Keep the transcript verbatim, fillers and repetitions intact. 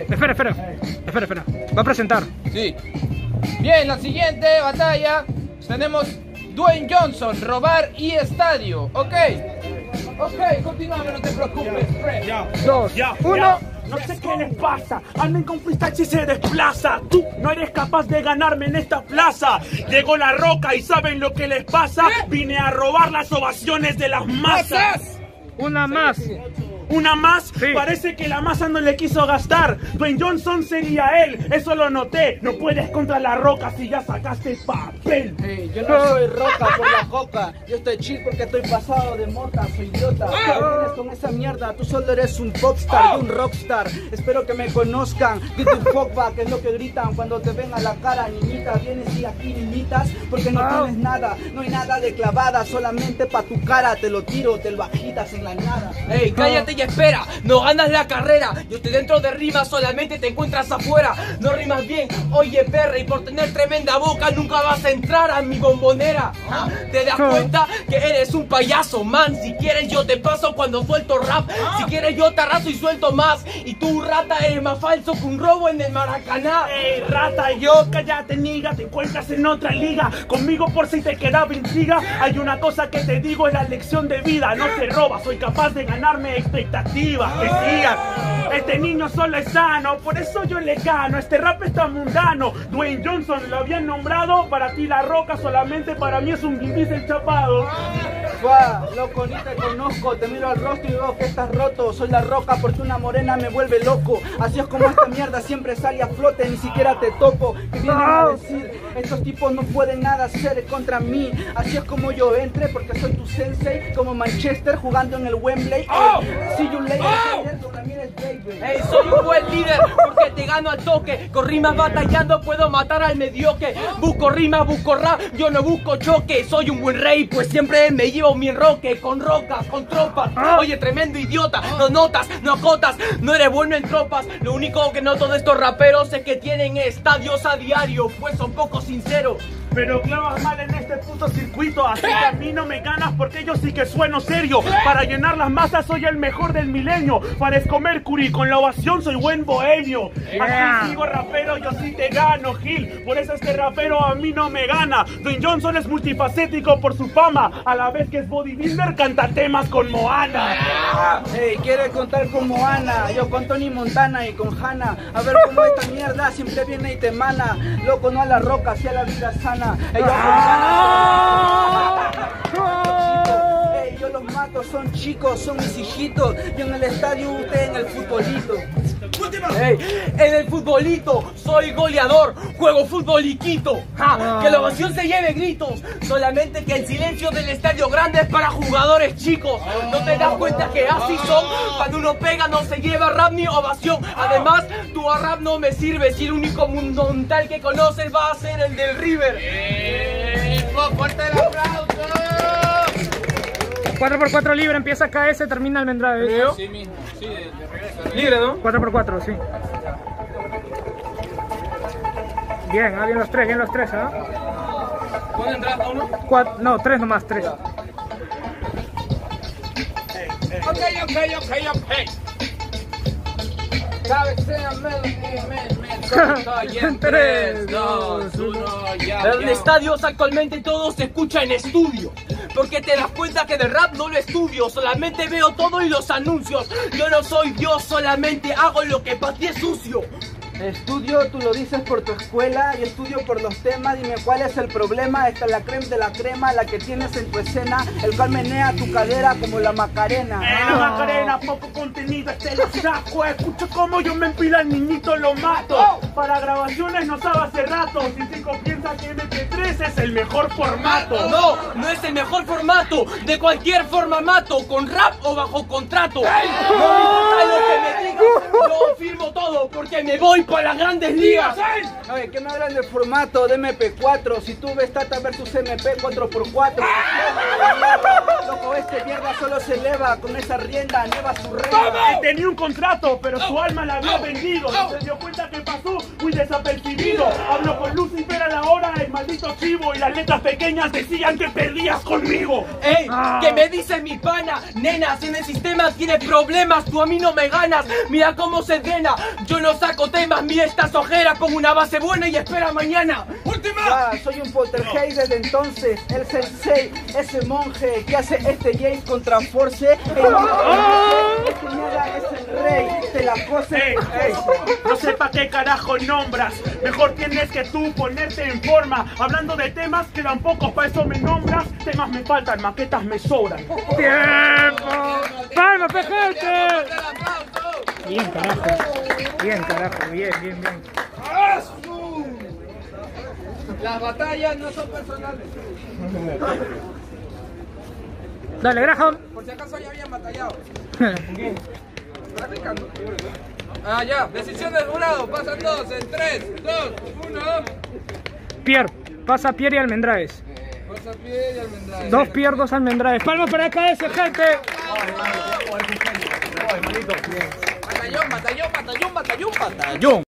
Espera, espera. Espera, espera. Va a presentar. Sí. Bien, la siguiente batalla tenemos Dwayne Johnson, robar y estadio. Ok. Ok, continuamos, no te preocupes. tres, dos, uno. No sé qué les pasa, anden con freestyle y se desplaza. Tú no eres capaz de ganarme en esta plaza. Llegó La Roca y ¿saben lo que les pasa? Vine a robar las ovaciones de las masas. Una más. Una más, sí. Parece que la masa no le quiso gastar. Dwayne Johnson sería él, eso lo noté. No puedes contra La Roca si ya sacaste papel. Hey, yo no soy roca por la coca. Yo estoy chill porque estoy pasado de mota, soy idiota. ¿Qué vienes con esa mierda? Tú solo eres un popstar y un rockstar. Espero que me conozcan. Get the fuck back, es lo que gritan cuando te ven a la cara, niñita. Vienes y aquí limitas porque no tienes nada. No hay nada de clavada, solamente pa' tu cara. Te lo tiro, te lo agitas en la nada. Ey, cállate y espera, no ganas la carrera. Yo estoy dentro de rimas, solamente te encuentras afuera. No rimas bien, oye perra, y por tener tremenda boca nunca vas a entrar a mi bombonera. ¿Ah? ¿Te das cuenta que eres un payaso, man? Si quieres yo te paso cuando suelto rap. Si quieres yo te arraso y suelto más. Y tú, rata, eres más falso que un robo en el Maracaná. Ey, rata, yo, cállate, niga, te encuentras en otra liga. Conmigo por si te quedaba intriga. Hay una cosa que te digo, es la lección de vida. No se roba, soy capaz de ganarme expectativas. Que sigas. Este niño solo es sano, por eso yo le gano. Este rap está mundano. Dwayne Johnson lo habían nombrado. Para ti La Roca, solamente para mí es un Vin chapado. Fua, loco, ni te conozco. Te miro al rostro y veo que estás roto. Soy La Roca porque una morena me vuelve loco. Así es como esta mierda siempre sale a flote. Ni siquiera te topo. ¿Qué vienen a decir? Estos tipos no pueden nada hacer contra mí. Así es como yo entré porque soy tu sensei. Como Manchester jugando en el Wembley. Oh. See you later, Oh. Hey, soy un buen líder porque te gano al toque. Con rimas batallando puedo matar al mediocre. Busco rimas, busco rap, yo no busco choque. Soy un buen rey, pues siempre me llevo mi enroque. Con rocas, con tropas. Oye, tremendo idiota, no notas, no acotas. No eres bueno en tropas. Lo único que noto de estos raperos es que tienen estadios a diario, pues son poco sinceros. Pero clavas mal en este puto circuito. Así que a mí no me ganas porque yo sí que sueno serio. Para llenar las masas soy el mejor del milenio. Parezco Mercury, con la ovación soy buen bohemio. Así sigo rapero, yo sí te gano, Gil. Por eso este rapero a mí no me gana. Dwayne Johnson es multifacético por su fama. A la vez que es bodybuilder, canta temas con Moana. Hey, quiere contar con Moana. Yo con Tony Montana y con Hanna. A ver cómo esta mierda siempre viene y te mana. Loco, no a La Roca, hacia la vida sana. Ellos hey, yo los mato, son chicos, son mis hijitos. Yo en el estadio, usted en el futbolito. Hey, en el futbolito soy goleador, juego fútbol y quito. Ja, que la ovación se lleve gritos. Solamente que el silencio del estadio grande es para jugadores chicos. ¿No te das cuenta que así son? Cuando uno pega no se lleva rap ni ovación. Además, tu rap no me sirve si el único mundial que conoces va a ser el del River. ¡Eh! ¡Fuerte el aplauso! cuatro por cuatro libre, empieza K S, termina Almendrade. ¿Creo? Sí mismo, sí, de, de regreso. Libre, ¿no? cuatro por cuatro, sí. Bien, ah, bien los tres, bien los tres, ¿ah? ¿Cuándo entraste uno? Cuatro, no, tres nomás, tres. Ok, ok, ok, ok. Cabecea, Melody, Melody, en tres, dos, uno, ya. En estadios actualmente todo se escucha en estudio. Porque te das cuenta que de rap no lo estudio. Solamente veo todo y los anuncios. Yo no soy Dios, solamente hago lo que para ti es sucio. Estudio, tú lo dices por tu escuela y estudio por los temas. Dime cuál es el problema. Esta es la crema de la crema, la que tienes en tu escena, el cual menea tu cadera como la Macarena. Eh, la Macarena, poco contenido, este lo saco. Escucha cómo yo me empilo al niñito, lo mato. Para grabaciones no sabe hace rato. Si cinco piensa que M P tres es el mejor formato. No, no es el mejor formato. De cualquier forma mato, con rap o bajo contrato. No me importa lo que me digas, yo firmo todo porque me voy para las grandes ligas. Oye, ¿qué me hablan del formato de eme pe cuatro? Si tú ves Tata versus eme pe cuatro por cuatro. Loco, este mierda solo se eleva con esa rienda, lleva su reina. Él tenía un contrato, pero su alma la había vendido. Se dio cuenta que pasó muy desapercibido. Habló con Lucifer a la hora, el maldito chivo, y las letras pequeñas decían que perdías conmigo. ¡Ey! ¿Qué me dice mi pana? Nena, si en el sistema tiene problemas, tú a mí no me ganas. Mira cómo se drena. Yo no saco temas, mira estas ojeras, pongo una base buena y espera mañana. ¡Última! Ah, soy un poltergeist desde entonces. El sensei, ese monje que hace este Jace contra Force. El oh. Este mierda es el rey de la cosa. Ey, ey, no sé pa' qué carajo nombras. Mejor tienes que tú ponerte en forma. Hablando de temas, quedan pocos, para eso me nombras. Temas me faltan, maquetas me sobran. ¡Tiempo! ¡Palma, pejete! Bien, carajo. Bien, carajo. Bien, bien, bien. Las batallas no son personales. Dale, Graham. Por si acaso ya habían batallado. Practicando. Ah, ya. Decisión del jurado. Pasan dos en tres, dos, uno. Pierre. Pasa Pierre y Almendraes. Pasa Pierre y Almendraes. Dos Pierre, dos Almendraes. Palmas para acá ese, gente. Batallón, batallón, batallón, batallón, batallón.